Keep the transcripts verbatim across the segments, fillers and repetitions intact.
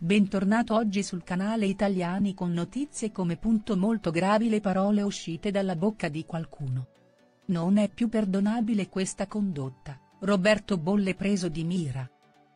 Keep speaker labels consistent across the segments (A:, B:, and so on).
A: Bentornato oggi sul canale Italiani con notizie come punto molto gravi le parole uscite dalla bocca di qualcuno. Non è più perdonabile questa condotta, Roberto Bolle preso di mira.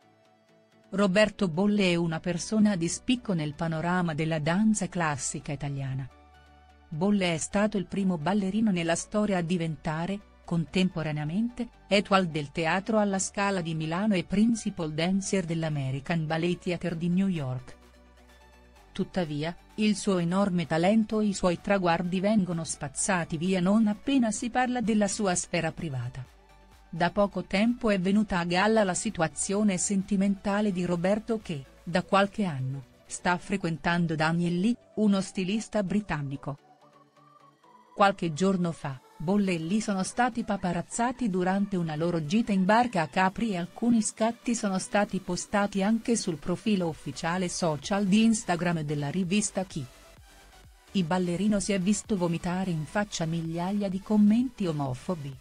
A: Roberto Bolle è una persona di spicco nel panorama della danza classica italiana. Bolle è stato il primo ballerino nella storia a diventare, contemporaneamente, étoile del Teatro alla Scala di Milano e principal dancer dell'American Ballet Theatre di New York. Tuttavia, il suo enorme talento e i suoi traguardi vengono spazzati via non appena si parla della sua sfera privata. Da poco tempo è venuta a galla la situazione sentimentale di Roberto che, da qualche anno, sta frequentando Daniel Lee, uno stilista britannico. Qualche giorno fa, Bolle e Lee sono stati paparazzati durante una loro gita in barca a Capri e alcuni scatti sono stati postati anche sul profilo ufficiale social di Instagram della rivista Chi. Il ballerino si è visto vomitare in faccia migliaia di commenti omofobi.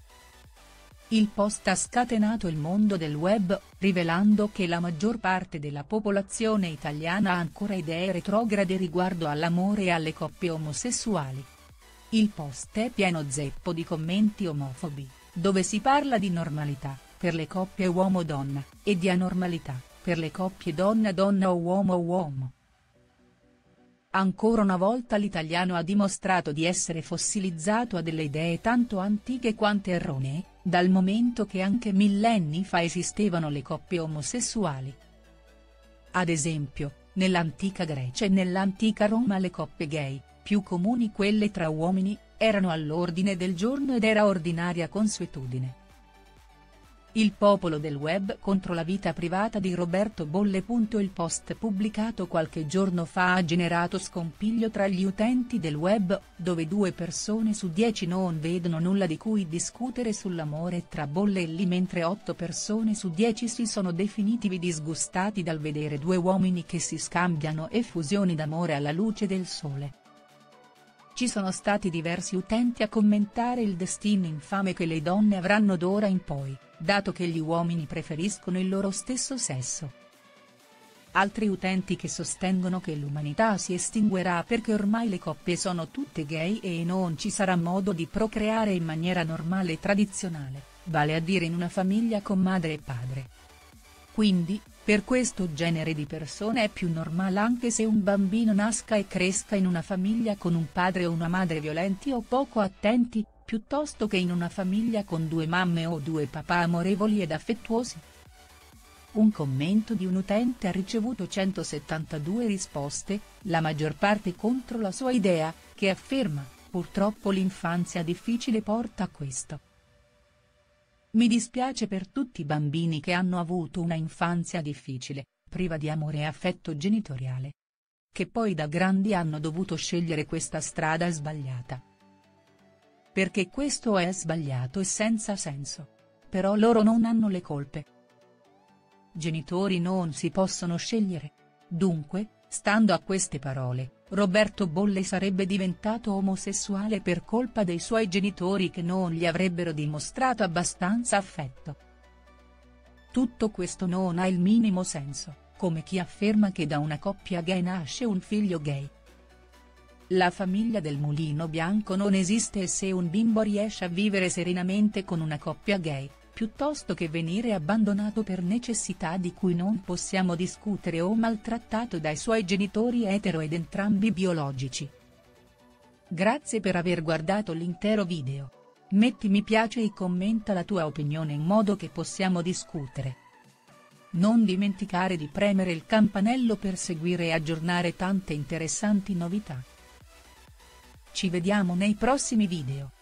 A: Il post ha scatenato il mondo del web, rivelando che la maggior parte della popolazione italiana ha ancora idee retrograde riguardo all'amore e alle coppie omosessuali. Il post è pieno zeppo di commenti omofobi, dove si parla di normalità, per le coppie uomo-donna, e di anormalità, per le coppie donna-donna o uomo-uomo. Ancora una volta l'italiano ha dimostrato di essere fossilizzato a delle idee tanto antiche quanto erronee, dal momento che anche millenni fa esistevano le coppie omosessuali. Ad esempio, nell'antica Grecia e nell'antica Roma le coppie gay, più comuni quelle tra uomini, erano all'ordine del giorno ed era ordinaria consuetudine. Il popolo del web contro la vita privata di Roberto Bolle. Il post pubblicato qualche giorno fa ha generato scompiglio tra gli utenti del web, dove due persone su dieci non vedono nulla di cui discutere sull'amore tra Bolle e Lee mentre otto persone su dieci si sono definiti disgustati dal vedere due uomini che si scambiano effusioni d'amore alla luce del sole. Ci sono stati diversi utenti a commentare il destino infame che le donne avranno d'ora in poi, dato che gli uomini preferiscono il loro stesso sesso. Altri utenti che sostengono che l'umanità si estinguerà perché ormai le coppie sono tutte gay e non ci sarà modo di procreare in maniera normale e tradizionale, vale a dire in una famiglia con madre e padre. Quindi, per questo genere di persone è più normale anche se un bambino nasca e cresca in una famiglia con un padre o una madre violenti o poco attenti, piuttosto che in una famiglia con due mamme o due papà amorevoli ed affettuosi. Un commento di un utente ha ricevuto centosettantadue risposte, la maggior parte contro la sua idea, che afferma, purtroppo l'infanzia difficile porta a questo. Mi dispiace per tutti i bambini che hanno avuto una infanzia difficile, priva di amore e affetto genitoriale. Che poi da grandi hanno dovuto scegliere questa strada sbagliata. Perché questo è sbagliato e senza senso. Però loro non hanno le colpe. Genitori non si possono scegliere. Dunque, stando a queste parole, Roberto Bolle sarebbe diventato omosessuale per colpa dei suoi genitori che non gli avrebbero dimostrato abbastanza affetto. Tutto questo non ha il minimo senso, come chi afferma che da una coppia gay nasce un figlio gay. La famiglia del mulino bianco non esiste e se un bimbo riesce a vivere serenamente con una coppia gay, piuttosto che venire abbandonato per necessità di cui non possiamo discutere o maltrattato dai suoi genitori etero ed entrambi biologici. Grazie per aver guardato l'intero video. Metti mi piace e commenta la tua opinione in modo che possiamo discutere. Non dimenticare di premere il campanello per seguire e aggiornare tante interessanti novità. Ci vediamo nei prossimi video.